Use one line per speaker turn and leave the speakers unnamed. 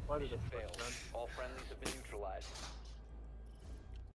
Why did
Mission
the fuck,
failed.
man?
All friendlies have been neutralized.